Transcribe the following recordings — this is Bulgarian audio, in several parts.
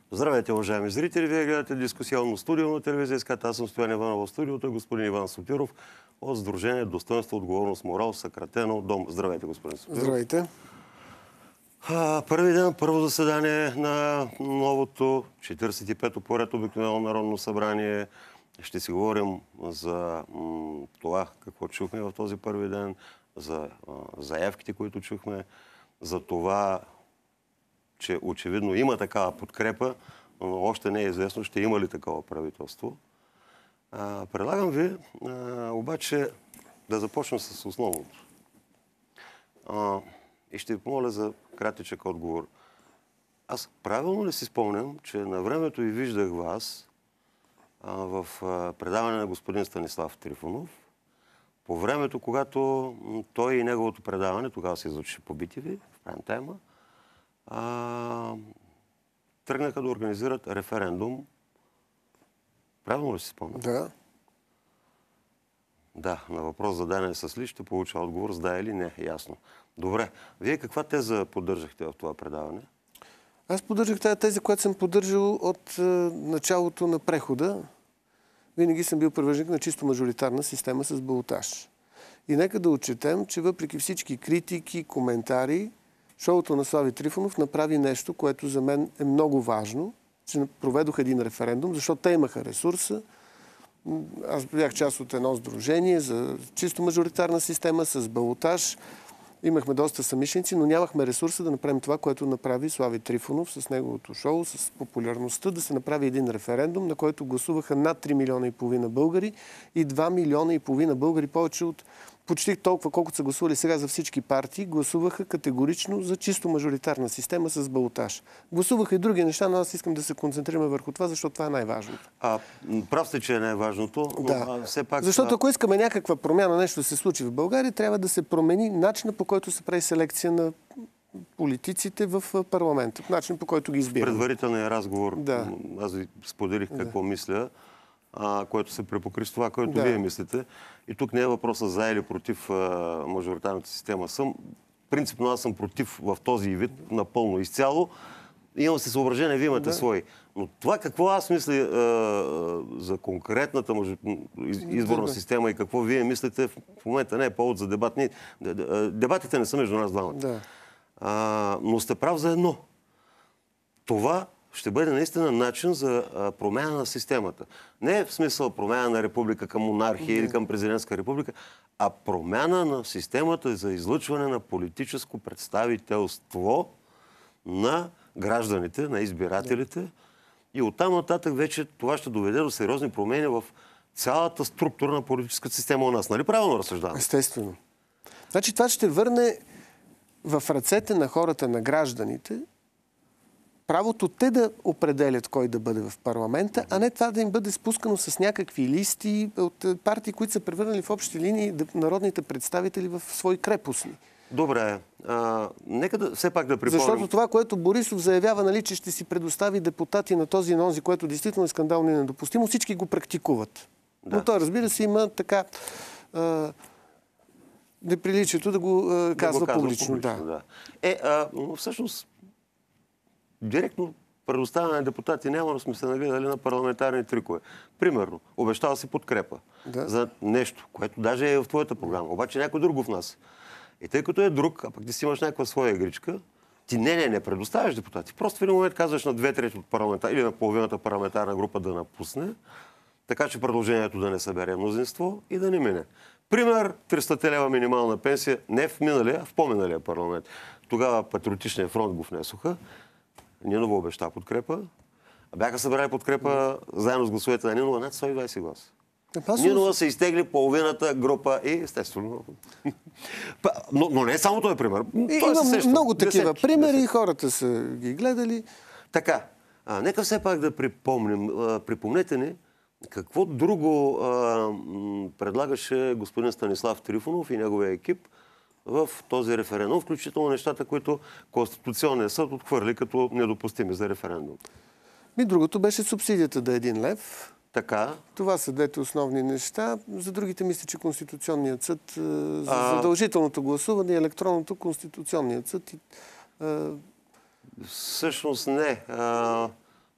Здравейте, уважаеми зрители! Вие гледате дискусионно студио на телевизия СКАТ. Аз съм Стоян Иванов в студиото, господин Иван Сотиров от Сдружение Достойнство, отговорност, морал, съкратено ДОМ. Здравейте, господин Сотиров. Здравейте. Първи ден, първо заседание на новото 45-то поред обикновено Народно събрание. Ще си говорим за това, какво чухме в този първи ден, за заявките, които чухме, за това, че очевидно има такава подкрепа, но още не е известно, ще има ли такова правителство. Предлагам ви обаче да започнем с основното. И ще ви помоля за кратичък отговор. Аз правилно ли си спомням, че на времето ви виждах вас в предаване на господин Станислав Трифонов, по времето, когато той и неговото предаване, тогава се излъчваше по BTV, в прайм тайма, тръгнаха да организират референдум. Правилно ли си спомням? Да. Да, на въпрос зададен с ли ще получа отговор с да или не. Ясно. Добре. Вие каква теза поддържахте в това предаване? Аз поддържах тази теза, която съм поддържал от началото на прехода. Винаги съм бил привърженик на чисто мажоритарна система с балотаж. И нека да отчетем, че въпреки всички критики, коментари, шоуто на Слави Трифонов направи нещо, което за мен е много важно, че проведох един референдум, защото те имаха ресурса. Аз бях част от едно сдружение за чисто мажоритарна система с балотаж. Имахме доста съмишленици, но нямахме ресурса да направим това, което направи Слави Трифонов с неговото шоу, с популярността, да се направи един референдум, на който гласуваха над 3 милиона и половина българи и 2 милиона и половина българи, повече от почти толкова, колкото са гласували сега за всички партии, гласуваха категорично за чисто мажоритарна система с балотаж. Гласуваха и други неща, но аз искам да се концентрираме върху това, защото това е най-важното. Прав сте, че е най-важното, но да. Все пак... Защото ако искаме някаква промяна, нещо да се случи в България, трябва да се промени начина, по който се прави селекция на политиците в парламента. Начин, по който ги избираме. Предварителният разговор, да. Аз ви споделих какво мисля, което се препокри с това, което вие мислите. И тук не е въпроса за или против мажоритарната система. Принципно аз съм против в този вид, напълно изцяло. Имам се съображения, вие имате свои. Но това какво аз мисля за конкретната изборна система и какво вие мислите, в момента не е повод за дебат. Дебатите не са между нас двамата. Да. Но сте прав за едно. Това ще бъде наистина начин за промяна на системата. Не е в смисъл промяна на република към монархия или към президентска република, а промяна на системата за излъчване на политическо представителство на гражданите, на избирателите. И оттам нататък вече това ще доведе до сериозни промени в цялата структура на политическата система у нас. Нали правилно разсъждавам? Естествено. Значи това ще върне в ръцете на хората, на гражданите, правото те да определят кой да бъде в парламента, а не това да им бъде спускано с някакви листи от партии, които са превърнали в общи линии народните представители в свои крепостни. Добре. Нека все пак да припомним. Защото това, което Борисов заявява, нали, че ще си предостави депутати на този и на онзи, което действително е скандално и недопустимо, всички го практикуват. Да. Но той, разбира се, има така неприличието да го казва публично. Да. Всъщност, директно предоставяне на депутати няма, но сме се нагледали на парламентарни трикове. Примерно, обещава се подкрепа за нещо, което даже е в твоята програма, обаче някой друг в нас. И тъй като е друг, а пък ти си имаш някаква своя игричка, ти не предоставяш депутати. Просто в един момент казваш на 2/3 от парламентар или на половината парламентарна група да напусне, така че предложението да не събере мнозинство и да не мине. Пример, 300 лева минимална пенсия не в миналия, а в по-миналия парламент. Тогава Патриотичния фронт го внесоха. Нинова обеща подкрепа. Бяха събрали подкрепа заедно с гласовете на Нинова над 120 гласа. Нинова се изтегли половината група и естествено. Но не е само този пример. Има много такива примери и хората са ги гледали. Така, нека все пак да припомним. Припомнете ни какво друго предлагаше господин Станислав Трифонов и неговия екип в този референдум, включително нещата, които Конституционният съд отхвърли като недопустими за референдум. Другото беше субсидията да е 1 лев. Така. Това са двете основни неща. За другите мисля, че Конституционният съд за задължителното гласуване и електронното Конституционният съд. Всъщност не.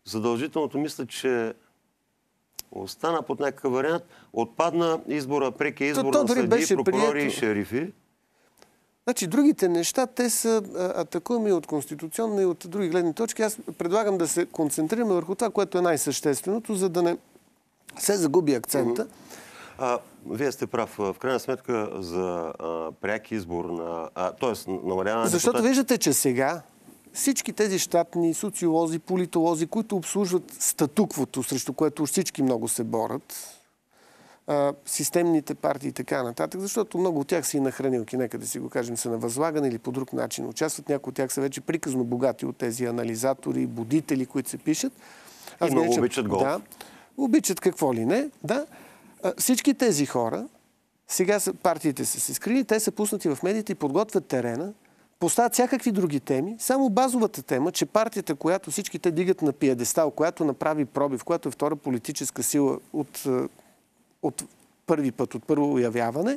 задължителното мисля, че остана под някакъв вариант. Отпадна избора, преки избор на съдии, прокурори и шерифи. Значи, другите неща, те са атакуеми от конституционни и от други гледни точки. Аз предлагам да се концентрираме върху това, което е най-същественото, за да не се загуби акцента. Вие сте прав. В крайна сметка за пряк избор на... Тоест, намаляване... Защото виждате, че сега всички тези щатни социолози, политолози, които обслужват статуквото, срещу което всички много се борят, системните партии и така нататък, защото много от тях са и на хранилки, нека да си го кажем, са на възлагане или по друг начин участват. Някои от тях са вече приказно богати от тези анализатори, будители, които се пишат. И много обичат голф. Да, обичат какво ли не. Да. Всички тези хора, сега партиите са се скрили, те са пуснати в медиите и подготвят терена, поставят всякакви други теми. Само базовата тема, че партията, която всички те дигат на пиедестал, която направи пробив, която е втора политическа сила от първи път, от първо явяване,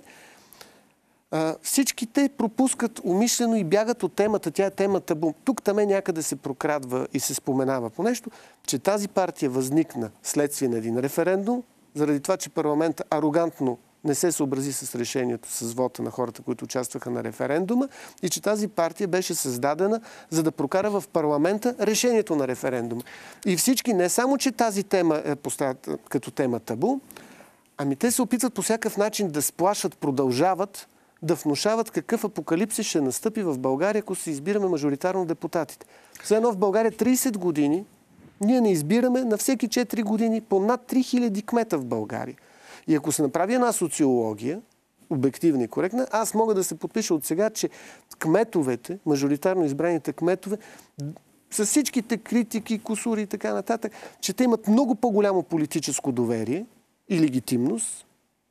всички те пропускат умишлено и бягат от темата. Тя е темата. Тук таме някъде се прокрадва и се споменава по нещо, че тази партия възникна следствие на един референдум, заради това, че парламентът арогантно не се съобрази с решението, с вота на хората, които участваха на референдума и че тази партия беше създадена, за да прокара в парламента решението на референдума. И всички, не само, че тази тема е поставят като тема табу, ами те се опитват по всякакъв начин да сплашат, продължават да внушават какъв апокалипсис ще настъпи в България, ако се избираме мажоритарно депутатите. За едно в България 30 години ние не избираме на всеки 4 години по над 3000 кмета в България. И ако се направи една социология, обективна и коректна, аз мога да се подпиша от сега, че кметовете, мажоритарно избраните кметове, с всичките критики, кусури и така нататък, че те имат много по-голямо политическо доверие и легитимност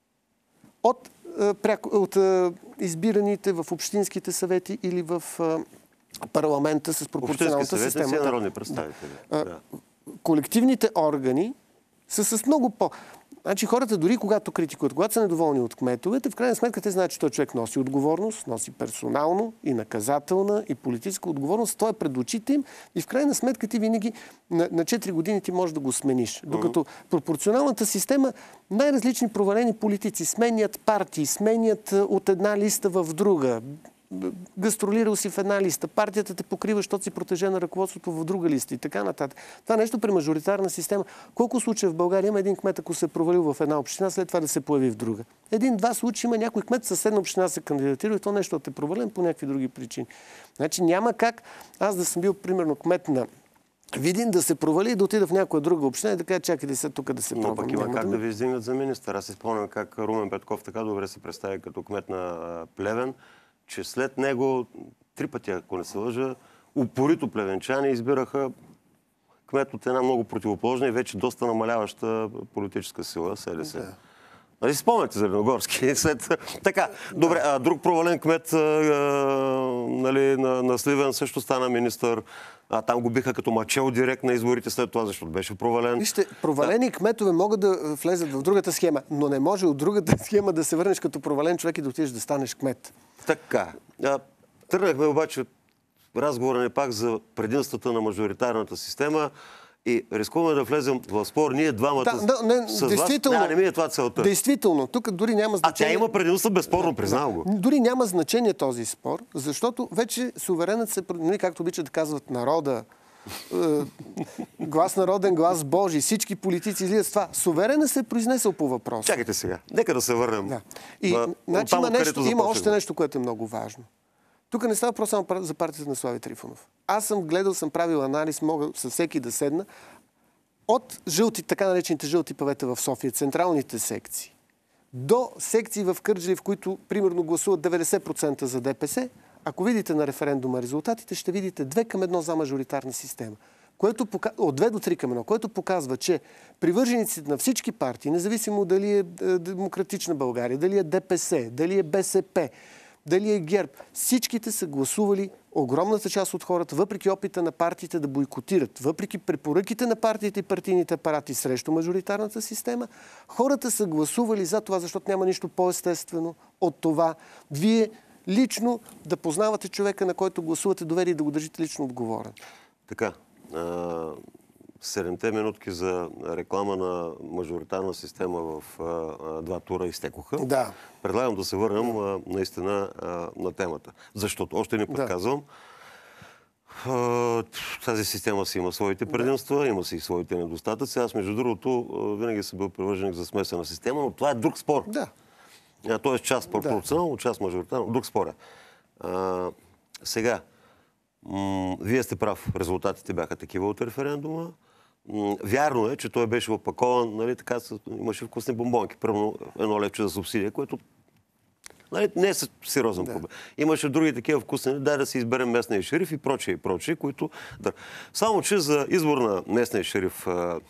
от избираните в общинските съвети или в парламента с пропорционалната система. Общински съвети са народни представители. Колективните органи са с много по... Значи хората дори когато критикуват, когато са недоволни от кметовете, в крайна сметка те знаят, че този човек носи отговорност, носи персонално и наказателна и политическа отговорност. Той е пред очите им и в крайна сметка ти винаги на 4 години ти можеш да го смениш. Докато пропорционалната система, най-различни провалени политици сменят партии, сменят от една листа в друга. Гастролирал си в една листа, партията те покрива, защото си протежен на ръководството в друга листа и така нататък. Това нещо при мажоритарна система. Колко случая в България има един кмет, ако се е провалил в една община, след това да се появи в друга? Един-два случая има някой кмет, съседна община се кандидатира и то нещо е провален по някакви други причини. Значи няма как аз да съм бил примерно кмет на Видин, да се провали и да отида в някоя друга община и да кажа, чакайте се тук да се пробвам. Но пък има как да ви издигнат за министър. Аз си спомням как Румен Петков така добре се представи като кмет на Плевен, че след него 3 пъти, ако не се лъжа, упорито плевенчани избираха кмет от една много противоположна и вече доста намаляваща политическа сила, СДС. Да. Нали си спомняте за Леногорски? Така, добре, друг провален кмет нали, на Сливен също стана министър. Там го биха като мачел директ на изборите след това, защото беше провален. Вижте, провалени кметове могат да влезат в другата схема, но не може от другата схема да се върнеш като провален човек и да отидеш да станеш кмет. Така. Тръгнахме обаче разговора не пак за предимствата на мажоритарната система и рискуваме да влезем в спор ние двамата с действително, вас. Не ми е това целта. Действително, тук дори няма значение. Тя има предимство, безспорно, признал го. Дори няма значение този спор, защото вече суверенът се, както обичат да казват народа, глас народен, глас Божий, всички политици излизат с това. Суверенът се е произнесъл по въпроса. Чакайте сега, нека да се върнем. Да. И значи, има още нещо, което е много важно. Тук не става въпрос само за партията на Слави Трифонов. Аз съм гледал, съм правил анализ, мога със всеки да седна. От жълти, така наречените жълти павета в София, централните секции, до секции в Кърджали, в които примерно гласуват 90% за ДПС, ако видите на референдума резултатите, ще видите 2:1 за мажоритарна система. От 2 до 3:1, което показва, че привържениците на всички партии, независимо дали е Демократична България, дали е ДПС, дали е БСП, дали е ГЕРБ, всичките са гласували, огромната част от хората, въпреки опита на партиите да бойкотират, въпреки препоръките на партиите и партийните апарати срещу мажоритарната система, хората са гласували за това, защото няма нищо по-естествено от това. Вие лично да познавате човека, на който гласувате доверие и да го държите лично отговорен. Така. 7-те минутки за реклама на мажоритарна система в 2 тура изтекоха. Да. Предлагам да се върнем наистина на темата. Защото, още не подказвам, тази система си има своите предимства, има си и своите недостатъци. Аз, между другото, винаги съм бил привърженик за смесена система, но това е друг спор. Да. Тоест част пропорционално, част мажоритарно, друг спор е. Сега, вие сте прав, резултатите бяха такива от референдума. Вярно е, че той беше опакован, нали, така, имаше вкусни бомбонки. Първо 1 левче за субсидия, което не е сериозен проблем. Имаше други такива вкусни, да си изберем местния шериф и прочие, които... Да. Само, че за избор на местния шериф,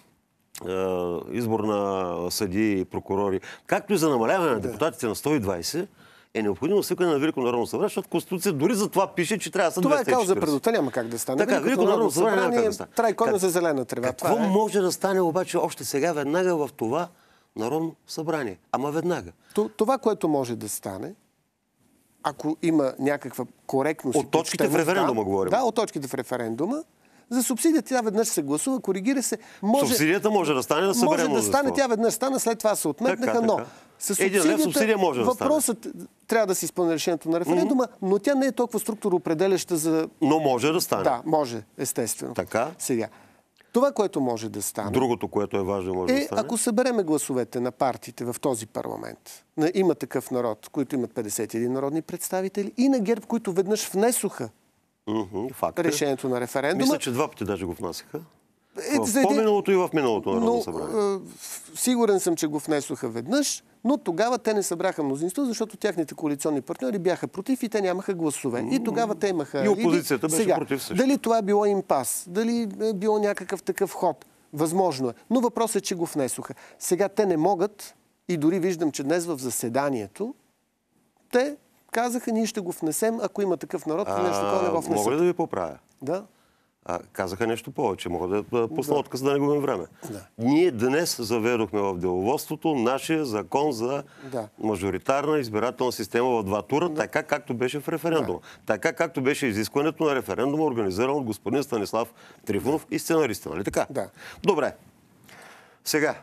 избор на съдии и прокурори, както и за намаляване на депутатите на 120, е необходимо свикане на Велико народно събрание, защото Конституция дори за това пише, че трябва да са 240. Това е кауза предота, няма как да стане. Така, Велико народно събрание няма как да стане. Трайкона за зелена трева. Какво може да стане обаче още сега, веднага в това Народно събрание? Ама веднага. Това, което може да стане, ако има някаква коректност... От точките в референдума говорим. Да, от точките в референдума. За субсидията тя веднъж се гласува, коригира се. Субсидията може да стане да събере мнозинство. Може да стане, тя веднъж стана, след това се отметнаха, но с субсидия може да стане. Въпросът трябва да се изпълни решението на референдума, но тя не е толкова структуроопределяща за... Но може да стане. Да, може, естествено. Така. Сега, това, което може да стане... Другото, което е важно, може да стане. Ако събереме гласовете на партиите в този парламент, на Има такъв народ, които имат 51 народни представители, и на ГЕРБ, които веднъж внесоха решението на референдума. Мисля, че 2 пъти даже го внасяха. В по-миналото и в миналото Народно събрание. Сигурен съм, че го внесоха веднъж, но тогава те не събраха мнозинство, защото тяхните коалиционни партньори бяха против и те нямаха гласове. И тогава те имаха... И опозицията беше против също. Дали това е било импас, дали е било някакъв такъв ход, възможно е. Но въпросът е, че го внесоха. Сега те не могат, и дори виждам, че днес в заседанието, те казаха, ние ще го внесем, ако има такъв народ, нещо такова не го внесат. Мога ли да ви поправя? Да. Казаха нещо повече. Мога да пусна отказ да не губим време. Да. Ние днес заведохме в деловодството нашия закон за мажоритарна избирателна система в 2 тура, така както беше в референдума. Така както беше изискването на референдума, организиран от господин Станислав Трифонов и сценариста. Нали така? Да. Добре. Сега.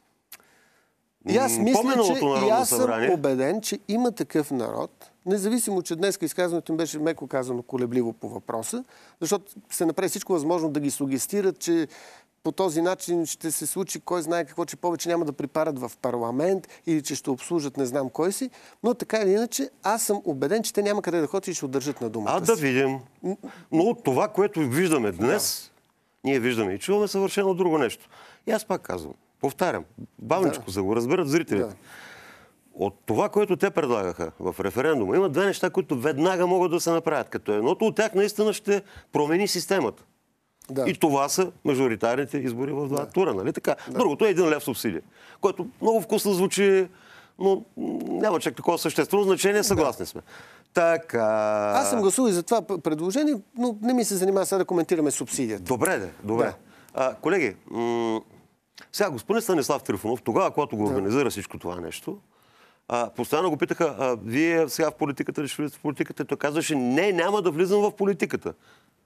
И аз мисля, че аз съм убеден, че Има такъв народ, независимо, че днес изказването им беше меко казано колебливо по въпроса, защото се направи всичко възможно да ги сугестират, че по този начин ще се случи кой знае какво, че повече няма да припарат в парламент или че ще обслужат не знам кой си, но така или иначе аз съм убеден, че те няма къде да ходят и ще удържат на думата си. Да видим. Но от това, което виждаме днес, ние виждаме и чуваме съвършено друго нещо. И аз пак казвам, повтарям, бавничко, за да го разберат зрителите. Да. От това, което те предлагаха в референдума, има 2 неща, които веднага могат да се направят. Като едното от тях наистина ще промени системата. Да. И това са мажоритарните избори в 2 тура, нали така? Да. Другото е 1 лев субсидия, което много вкусно звучи, но няма чак такова съществено значение, съгласни сме. Така... Аз съм гласувал и за това предложение, но не ми се занимава сега да коментираме субсидията. Добре. Да. Колеги, сега господин Станислав Трифонов, тогава, когато го организира всичко това нещо, постоянно го питаха, вие сега в политиката ли ще влизате в политиката? Той казваше, не, няма да влизам в политиката.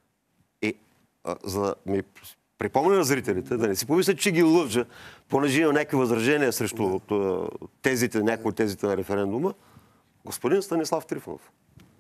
За да ми припомня на зрителите, да не си помислят, че ги лъжа, понеже има някакви възражения срещу тезите, някои от тезите на референдума, господин Станислав Трифонов.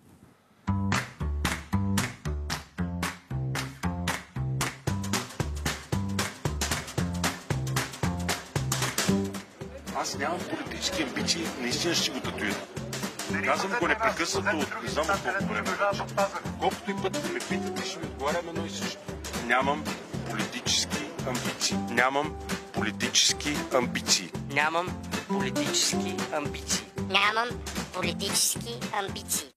Аз нямам политически амбиции, наистина ще го татуирам. Казвам го непрекъснато от не знам от колко време. Колкото и път да ме питате, ще ми отговарям едно и също. Нямам политически амбиции. Нямам политически амбиции. Нямам политически амбиции. Нямам политически амбиции.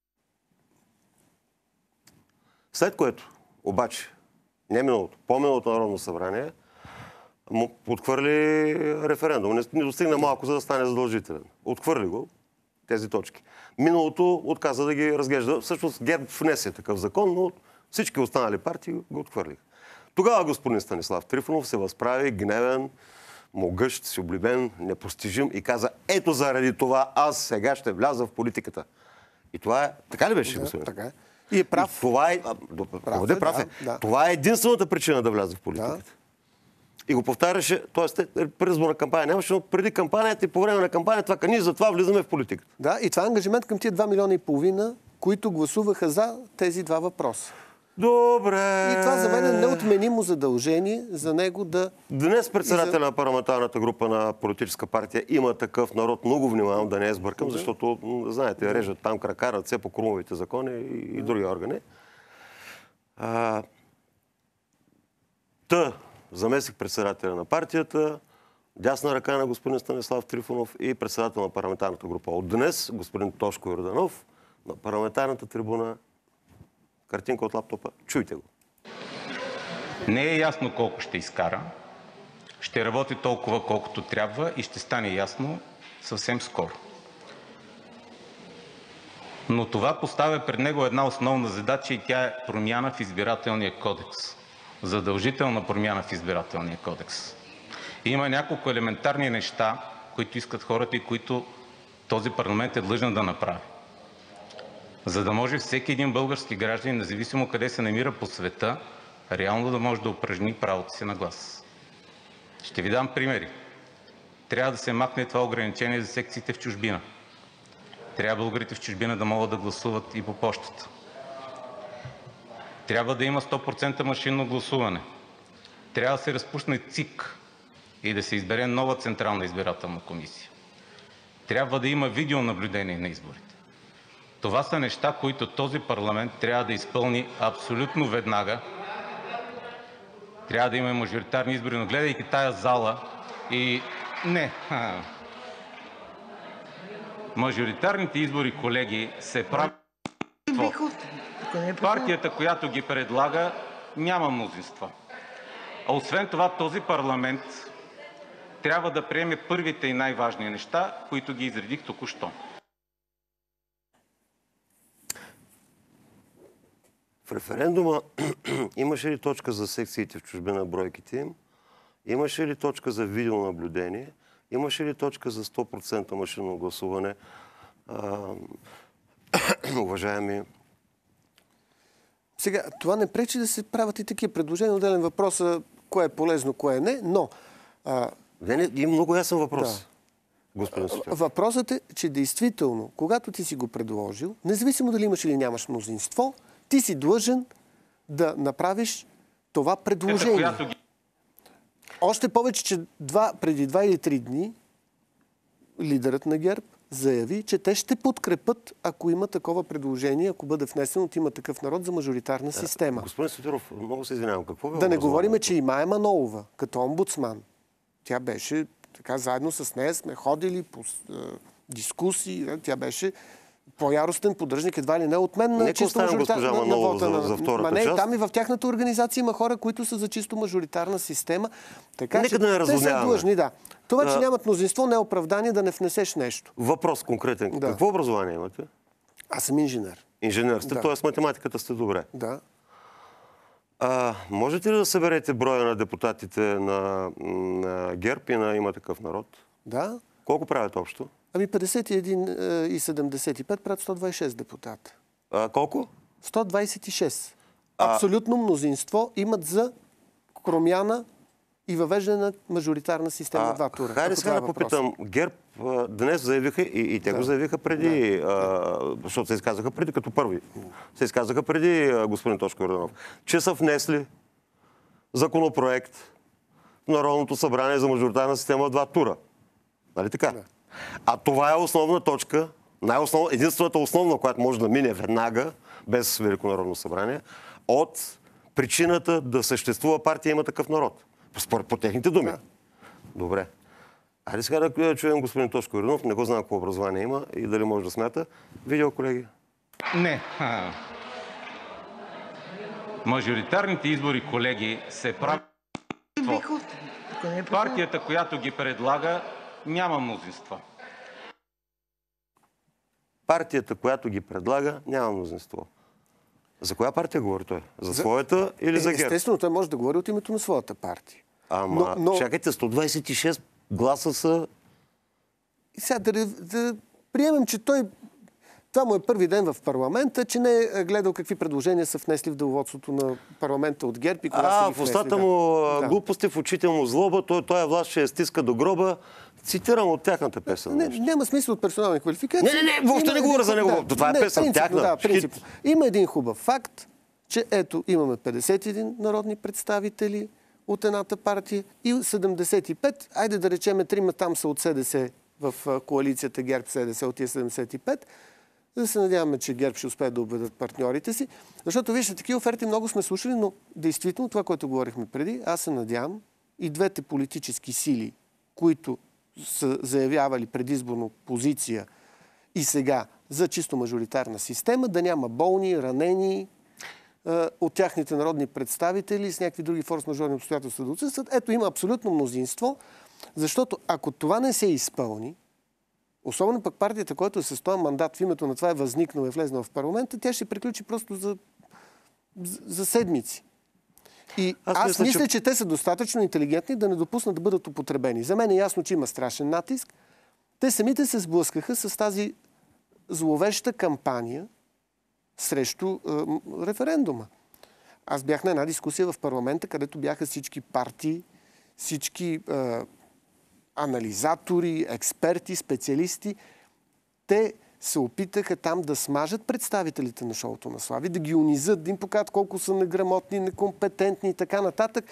След което, обаче, не миналото, по-миналото Народно събрание му отхвърли референдум. Не достигна малко, за да стане задължителен. Отхвърли го тези точки. Миналото отказа да ги разглежда. Всъщност ГЕРБ внесе такъв закон, но всички останали партии го отхвърлиха. Тогава господин Станислав Трифонов се възправи гневен, могъщ, сюблимен, непостижим и каза, ето заради това аз сега ще вляза в политиката. И това е... Така ли беше, господин? Така е. И е прав. Това е... Това е единствената причина да вляза в политиката. И го повтаряше, т.е. предизборна кампания нямаше, но преди кампанията и по време на кампанията това ние затова влизаме в политиката. Да, и това е ангажимент към тия 2,5 милиона, които гласуваха за тези два въпроса. Добре. И това за мен е неотменимо задължение за него да... Днес председателя на парламентарната група на политическа партия Има такъв народ. Много внимавам да не я сбъркам, защото, знаете, режат там крака, ръце по Крумовите закони и други органи. Заместник председателя на партията, дясна ръка на господин Станислав Трифонов и председател на парламентарната група. От днес господин Тошко Йорданов на парламентарната трибуна. Картинка от лаптопа. Чуйте го. Не е ясно колко ще изкара. Ще работи толкова, колкото трябва и ще стане ясно съвсем скоро. Но това поставя пред него една основна задача и тя е промяна в избирателния кодекс. Задължителна промяна в избирателния кодекс. Има няколко елементарни неща, които искат хората и които този парламент е длъжен да направи. За да може всеки един български гражданин, независимо къде се намира по света, реално да може да упражни правото си на глас. Ще ви дам примери. Трябва да се махне това ограничение за секциите в чужбина. Трябва българите в чужбина да могат да гласуват и по пощата. Трябва да има 100% машинно гласуване. Трябва да се разпусне ЦИК и да се избере нова Централна избирателна комисия. Трябва да има видеонаблюдение на изборите. Това са неща, които този парламент трябва да изпълни абсолютно веднага. Трябва да има мажоритарни избори, но гледайки тая зала и... Не. Мажоритарните избори, колеги, се правят... Партията, която ги предлага, няма мнозинство. А освен това, този парламент трябва да приеме първите и най-важни неща, които ги изредих току-що. В референдума имаше ли точка за секциите в чужбина, бройките им? Имаше ли точка за видеонаблюдение? Имаше ли точка за 100% машинно гласуване? Уважаеми... Сега, това не пречи да се правят и такива предложения. Отделен въпрос, кое е полезно, кое не, но... Има много ясен въпрос. Да. Въпросът е, че действително, когато ти си го предложил, независимо дали имаш или нямаш мнозинство, ти си длъжен да направиш това предложение. Още повече, че преди 2 или 3 дни лидерът на ГЕРБ заяви, че те ще подкрепят, ако има такова предложение, ако бъде внесено от Има такъв народ за мажоритарна система. Господин Сотиров, много се извинявам. Какво да не говорим, че и Мая Манолова, като омбудсман, тя беше така, заедно с нея сме ходили по дискусии, тя беше по-яростен поддръжник едва ли не от мен на чисто мажоритарна на вота. За втората част. Там и в тяхната организация има хора, които са за чисто мажоритарна система. Така нека да не те са длъжни, да. Това, че нямат мнозинство, не е оправдание да не внесеш нещо. Въпрос конкретен. Да. Какво образование имате? Аз съм инженер. Инженер сте, т.е. математиката сте добре. Да. Можете ли да съберете броя на депутатите на ГЕРБ и на Има такъв народ? Да. Колко правят общо? 51 и 75 правят 126 депутата. Колко? 126. Абсолютно мнозинство имат за промяна и въвеждане на мажоритарна система 2 тура. Хайде сега да попитам. ГЕРБ днес заявиха, и те го заявиха преди, защото се изказаха преди като първи. Се изказаха преди господин Тошко Йорданов, че са внесли законопроект в Народното събрание за мажоритарна система 2 тура. Нали така? Да. А това е основна точка, единствената основна, която може да мине веднага, без Велико народно събрание, от причината да съществува партия Има такъв народ. По техните думи. Да. Добре. Айде сега да чуем господин Тошко Йорданов, не го знам какво образование има и дали може да смята. Видео, колеги? Не. Мажоритарните избори, колеги, се правят... Партията, която ги предлага, няма мнозинство. Партията, която ги предлага, няма мнозинство. За коя партия говори той? За своята или за ГЕРБ? Естествено, той може да говори от името на своята партия. Но... чакайте, 126 гласа са... И сега да приемем, че той Това му е първи ден в парламента, че не е гледал какви предложения са внесли в деловодството на парламента от ГЕРБ и кога са ги в устата му глупости, в очите му злоба, той е власт, ще я стиска до гроба. Цитирам от тяхната песен. Няма смисъл от персонални квалификации. Не, въобще не говоря за него. Това е песен, тяхна. Да, принципно. Има един хубав факт, че ето имаме 51 народни представители от едната партия и 75, айде да речеме, 3 там са от СДС в коалицията ГЕРБ-СДС от тия 75, да се надяваме, че ГЕРБ ще успеят да убедят партньорите си. Защото, вижте, такива оферти много сме слушали, но действително това, което говорихме преди, аз се надявам и двете политически сили, които са заявявали предизборно позиция и сега за чисто мажоритарна система, да няма болни, ранени от тяхните народни представители с някакви други форс-мажорни обстоятелства да отсъстват. Ето, има абсолютно мнозинство, защото ако това не се изпълни, особено пък партията, която е с този мандат в името на това е възникнала и влезнала в парламента, тя ще приключи просто за седмици. И аз мисля, че те са достатъчно интелигентни да не допуснат да бъдат употребени. За мен е ясно, че има страшен натиск. Те самите се сблъскаха с тази зловеща кампания срещу референдума. Аз бях на една дискусия в парламента, където бяха всички партии, всички анализатори, експерти, специалисти. Те се опитаха там да смажат представителите на шоуто на Слави, да ги унизат, да им покажат колко са неграмотни, некомпетентни и така нататък.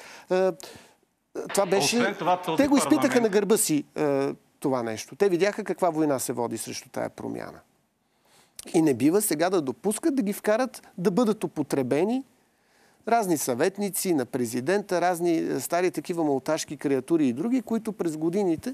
Това беше... Те го изпитаха на гърба си това нещо. Те видяха каква война се води срещу тая промяна. И не бива сега да допускат да ги вкарат да бъдат употребени разни съветници на президента, разни стари такива малташки креатури и други, които през годините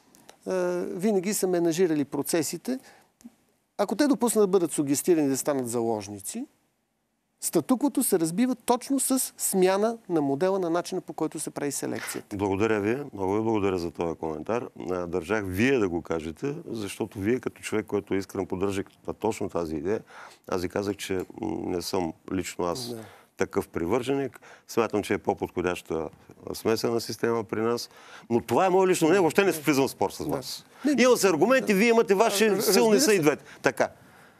винаги са менажирали процесите. Ако те допуснат да бъдат сугестирани да станат заложници, статуквото се разбива точно с смяна на модела, на начина, по който се прави селекцията. Благодаря ви. Много ви благодаря за този коментар. Държах вие да го кажете, защото вие като човек, който искрено поддържа точно тази идея, аз ви казах, че не съм лично аз такъв привърженик. Смятам, че е по-подходяща смесена система при нас. Но това е мое лично мнение. Въобще не влизам в спор с вас. Има се аргументи, вие имате ваши, силни са и двете. Така.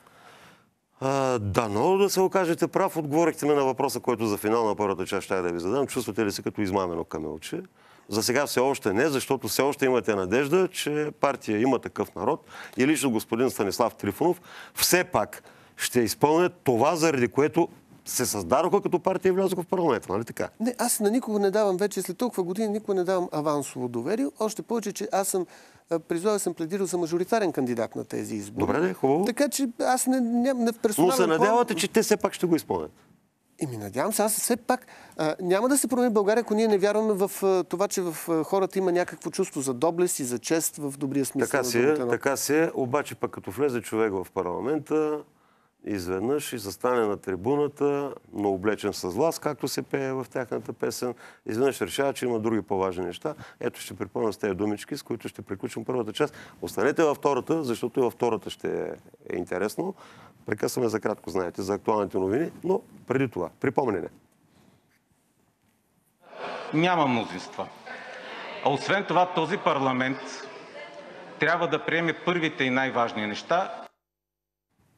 Но да се окажете прав. Отговорихте ме на въпроса, който за финал на първата част ще да ви задам. Чувствате ли се като измамено камелче? За сега все още не, защото все още имате надежда, че партия Има такъв народ и лично господин Станислав Трифонов все пак ще изпълнят това, заради което се създадоха като партия и влязоха в парламента, нали така? Не, аз на никого не давам вече, след толкова години никога не давам авансово доверие. Още повече, че аз съм съм пледирал за мажоритарен кандидат на тези избори. Добре, хубаво. Така че аз не в персонален Но се надявате, че те все пак ще го изпълнят. Надявам се, аз все пак няма да се промени България, ако ние не вярваме в това, че в хората има някакво чувство за доблест и за чест в добрия смисъл. Така си е, обаче пък като влезе човек в парламента, изведнъж и застане на трибуната, но облечен с власт, както се пее в тяхната песен, изведнъж решава, че има други по-важни неща. Ето ще припомня с тези думички, с които ще приключим първата част. Останете във втората, защото и във втората ще е интересно. Прекъсваме за кратко, знаете, за актуалните новини, но преди това, припомнене. Няма мнозинства. А освен това, този парламент трябва да приеме първите и най-важни неща